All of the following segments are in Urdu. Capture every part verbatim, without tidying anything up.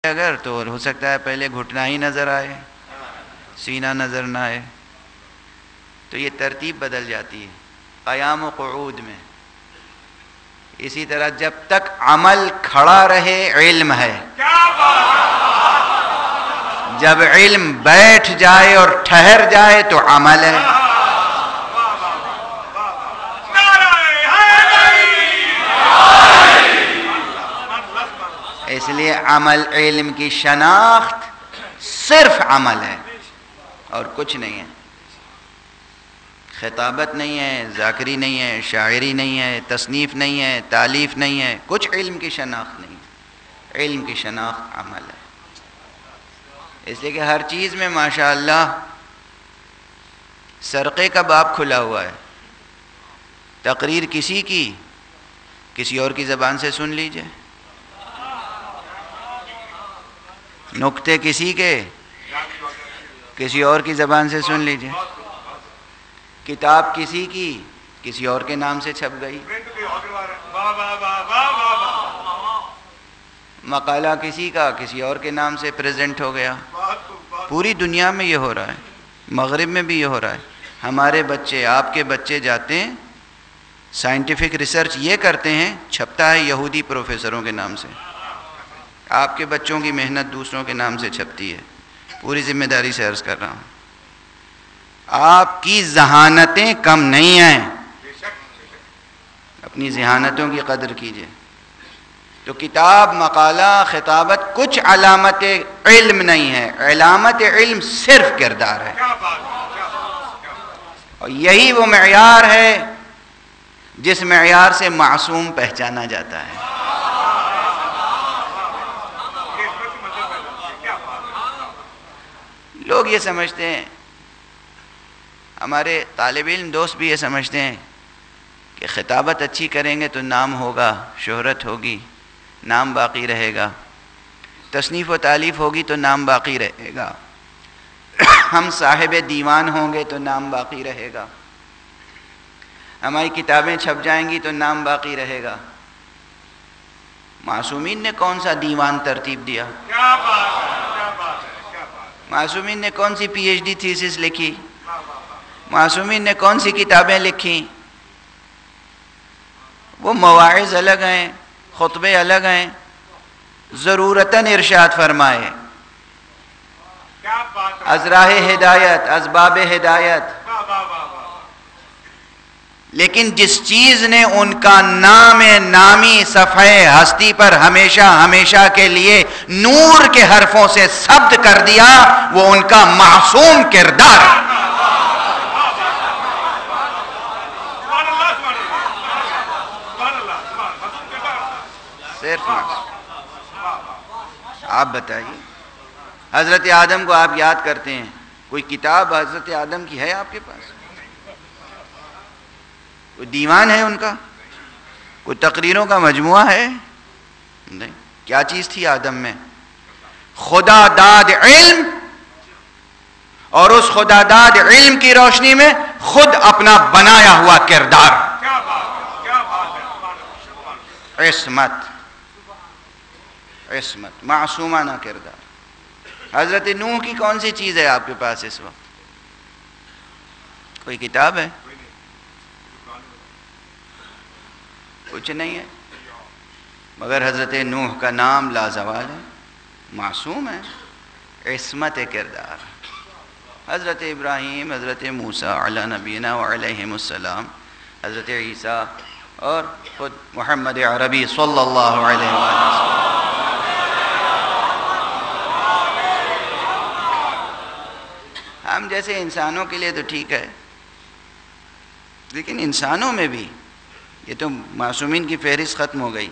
اگر تو ہو سکتا ہے پہلے گھٹنا ہی نظر آئے، سینہ نظر نہ آئے، تو یہ ترتیب بدل جاتی ہے قیام و قعود میں۔ اسی طرح جب تک عمل کھڑا رہے علم ہے، جب علم بیٹھ جائے اور ٹھہر جائے تو عمل ہے۔ اس لیے عمل علم کی شناخت صرف عمل ہے اور کچھ نہیں ہے، خطابت نہیں ہے، ذاکری نہیں ہے، شاعری نہیں ہے، تصنیف نہیں ہے، تالیف نہیں ہے، کچھ علم کی شناخت نہیں ہے۔ علم کی شناخت عمل ہے۔ اس لیے کہ ہر چیز میں ماشاءاللہ سرقے کا باب کھلا ہوا ہے۔ تقریر کسی کی کسی اور کی زبان سے سن لیجئے، نکتے کسی کے کسی اور کی زبان سے سن لیجئے، کتاب کسی کی کسی اور کے نام سے چھپ گئی، مقالہ کسی کا کسی اور کے نام سے پریزنٹ ہو گیا۔ پوری دنیا میں یہ ہو رہا ہے، مغرب میں بھی یہ ہو رہا ہے۔ ہمارے بچے، آپ کے بچے جاتے ہیں سائنٹیفک ریسرچ یہ کرتے ہیں، چھپتا ہے یہودی پروفیسروں کے نام سے۔ آپ کے بچوں کی محنت دوسروں کے نام سے چھپتی ہے۔ پوری ذمہ داری سے عرض کر رہا ہوں، آپ کی ذہانتیں کم نہیں ہیں، اپنی ذہانتوں کی قدر کیجئے۔ تو کتاب، مقالہ، خطابت کچھ علامت علم نہیں ہے، علامت علم صرف کردار ہے، اور یہی وہ معیار ہے جس معیار سے معصوم پہچانا جاتا ہے۔ لوگ یہ سمجھتے ہیں، ہمارے طالب علم دوست بھی یہ سمجھتے ہیں کہ خطابت اچھی کریں گے تو نام ہوگا، شہرت ہوگی، نام باقی رہے گا، تصنیف و تالیف ہوگی تو نام باقی رہے گا، ہم صاحب دیوان ہوں گے تو نام باقی رہے گا، ہماری کتابیں چھپ جائیں گی تو نام باقی رہے گا۔ معصومین نے کون سا دیوان ترتیب دیا؟ معصومین نے کون سی پی ایچ ڈی تھیسس لکھی؟ معصومین نے کون سی کتابیں لکھی؟ وہ مواعظ الگ ہیں، خطبے الگ ہیں، ضرورتاً ارشاد فرمائے، از راہ ہدایت، اسباب ہدایت۔ لیکن جس چیز نے ان کا نام نامی صفحے ہستی پر ہمیشہ ہمیشہ کے لیے نور کے حرفوں سے ثبت کر دیا، وہ ان کا معصوم کردار ہے۔ صرف آپ بتائیے، حضرت آدم کو آپ یاد کرتے ہیں، کوئی کتاب حضرت آدم کی ہے آپ کے پاس؟ کوئی دیوان ہے ان کا؟ کوئی تقریروں کا مجموعہ ہے؟ نہیں۔ کیا چیز تھی آدم میں؟ خدا داد علم، اور اس خدا داد علم کی روشنی میں خود اپنا بنایا ہوا کردار، عصمت، عصمت، معصومانہ کردار۔ حضرت نوح کی کون سی چیز ہے آپ کے پاس اس وقت؟ کوئی کتاب ہے؟ کچھ نہیں ہے، مگر حضرت نوح کا نام لازوال ہے، معصوم ہے، عصمت کردار۔ حضرت ابراہیم، حضرت موسیٰ علی نبینا وعلیہم السلام، حضرت عیسیٰ، اور خود محمد عربی صلی اللہ علیہ وسلم۔ ہم جیسے انسانوں کے لیے تو ٹھیک ہے، لیکن انسانوں میں بھی یہ تو معصومین کی فہرست ختم ہو گئی۔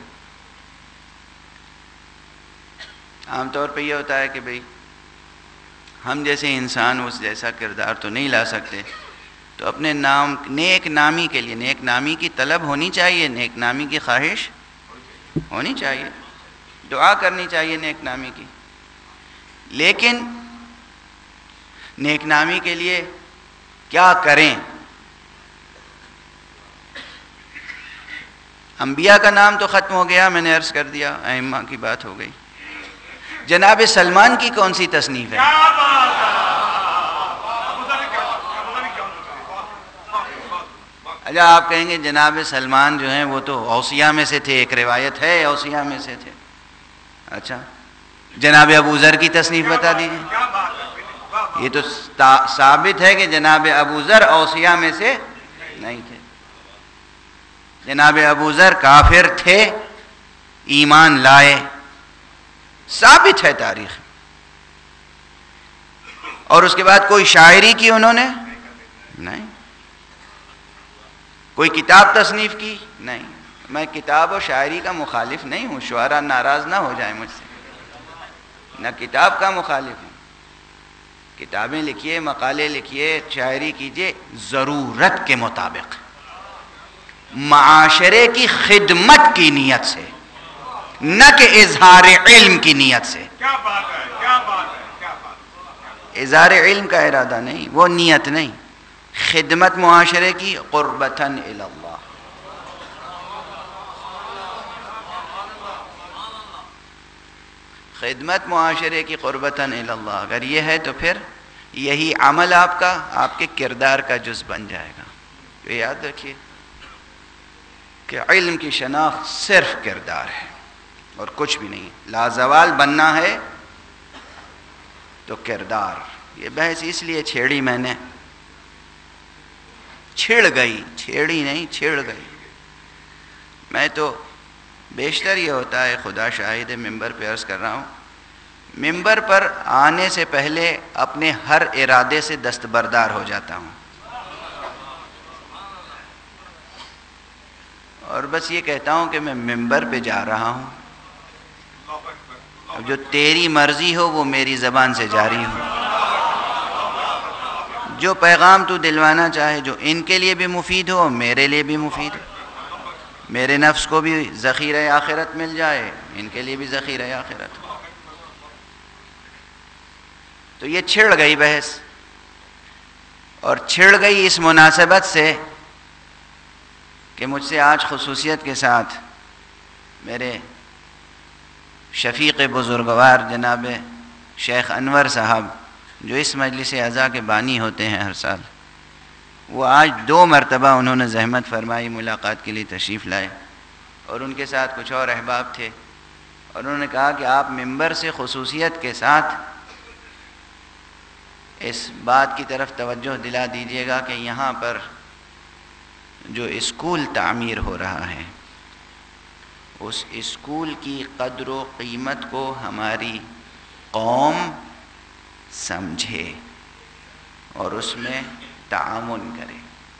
عام طور پہ یہ ہوتا ہے کہ بھئی ہم جیسے انسان اس جیسا کردار تو نہیں لا سکتے، تو اپنے نام نیک نامی کے لیے نیک نامی کی طلب ہونی چاہیے، نیک نامی کی خواہش ہونی چاہیے، دعا کرنی چاہیے نیک نامی کی، لیکن نیک نامی کے لیے کیا کریں؟ انبیاء کا نام تو ختم ہو گیا، میں نے عرض کر دیا، ائمہ کی بات ہو گئی۔ جناب سلمان کی کون سی تصنیف ہے؟ اچھا آپ کہیں گے جناب سلمان جو ہیں وہ تو اوصیاء میں سے تھے، ایک روایت ہے اوصیاء میں سے تھے. اچھا جناب ابو ذر کی تصنیف بتا دیجیے. یہ تو ثابت ہے کہ جناب ابو ذر اوصیاء میں سے نہیں تھے. جناب ابو ذر کافر تھے، ایمان لائے، ثابت ہے تاریخ. اور اس کے بعد کوئی شاعری کی انہوں نے نہیں، کوئی کتاب تصنیف کی نہیں. میں کتاب و شاعری کا مخالف نہیں ہوں، شعراء ناراض نہ ہو جائیں مجھ سے. نہ کتاب کا مخالف ہوں، کتابیں لکھیے، مقالے لکھیے، شاعری کیجیے ضرورت کے مطابق، معاشرے کی خدمت کی نیت سے، نہ کہ اظہار علم کی نیت سے. کیا بات ہے، کیا بات ہے، کیا بات ہے. اظہار علم کا ارادہ نہیں، وہ نیت نہیں. خدمت معاشرے کی قربتاً الی اللہ. خدمت معاشرے کی قربتاً الی اللہ اگر یہ ہے تو پھر یہی عمل آپ کا آپ کے کردار کا جز بن جائے گا. تو یاد رکھیے کہ علم کی شناخت صرف کردار ہے اور کچھ بھی نہیں. لازوال بننا ہے تو کردار. یہ بحث اس لیے چھیڑی میں نے، چھڑ گئی، چھیڑی نہیں چھڑ گئی. میں تو بیشتر یہ ہوتا ہے، خدا شاہد ممبر پہ عرض کر رہا ہوں، ممبر پر آنے سے پہلے اپنے ہر ارادے سے دستبردار ہو جاتا ہوں اور بس یہ کہتا ہوں کہ میں ممبر پہ جا رہا ہوں، اب جو تیری مرضی ہو وہ میری زبان سے جاری ہو. جو پیغام تو دلوانا چاہے، جو ان کے لیے بھی مفید ہو، میرے لیے بھی مفید ہو، میرے نفس کو بھی ذخیرہ آخرت مل جائے، ان کے لیے بھی ذخیرہ آخرت ہو. تو یہ چھڑ گئی بحث، اور چھڑ گئی اس مناسبت سے کہ مجھ سے آج خصوصیت کے ساتھ میرے شفیق بزرگوار جناب شیخ انور صاحب، جو اس مجلس اعزا کے بانی ہوتے ہیں ہر سال، وہ آج دو مرتبہ انہوں نے زحمت فرمائی، ملاقات کے لیے تشریف لائے، اور ان کے ساتھ کچھ اور احباب تھے، اور انہوں نے کہا کہ آپ ممبر سے خصوصیت کے ساتھ اس بات کی طرف توجہ دلا دیجیے گا کہ یہاں پر جو اسکول تعمیر ہو رہا ہے، اس اسکول کی قدر و قیمت کو ہماری قوم سمجھے اور اس میں تعاون کرے.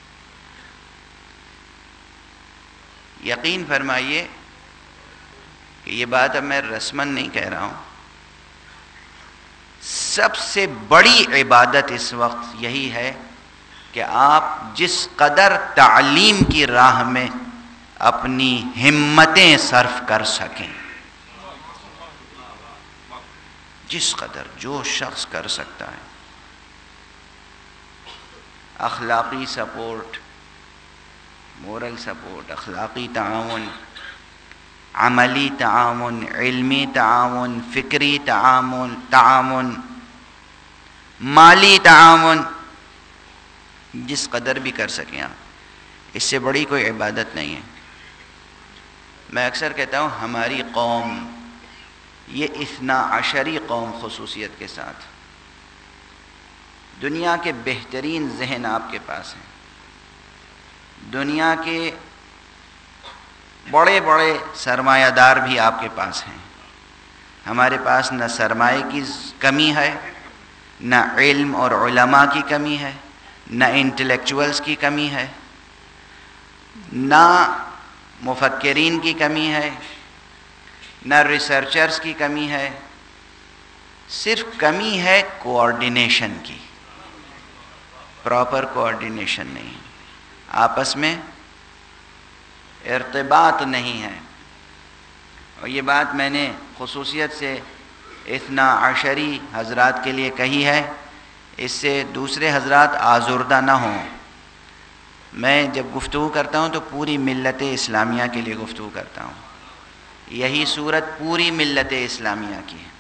یقین فرمائیے کہ یہ بات اب میں رسماً نہیں کہہ رہا ہوں، سب سے بڑی عبادت اس وقت یہی ہے کہ آپ جس قدر تعلیم کی راہ میں اپنی ہمتیں صرف کر سکیں، جس قدر جو شخص کر سکتا ہے، اخلاقی سپورٹ، مورل سپورٹ، اخلاقی تعاون، عملی تعاون، علمی تعاون، فکری تعاون تعاون مالی تعاون، جس قدر بھی کر سکیں آپ، اس سے بڑی کوئی عبادت نہیں ہے. میں اکثر کہتا ہوں ہماری قوم یہ اثنا عشری قوم خصوصیت کے ساتھ، دنیا کے بہترین ذہن آپ کے پاس ہیں، دنیا کے بڑے بڑے سرمایہ دار بھی آپ کے پاس ہیں. ہمارے پاس نہ سرمایہ کی کمی ہے، نہ علم اور علماء کی کمی ہے، نہ انٹلیکچوئلز کی کمی ہے، نہ مفکرین کی کمی ہے، نہ ریسرچرز کی کمی ہے. صرف کمی ہے کوآرڈینیشن کی، پراپر کوآرڈینیشن نہیں، آپس میں ارتباط نہیں ہے. اور یہ بات میں نے خصوصیت سے اثنا عشری حضرات کے لیے کہی ہے، اس سے دوسرے حضرات آزردہ نہ ہوں. میں جب گفتگو کرتا ہوں تو پوری ملت اسلامیہ کے لیے گفتگو کرتا ہوں. یہی صورت پوری ملت اسلامیہ کی ہے.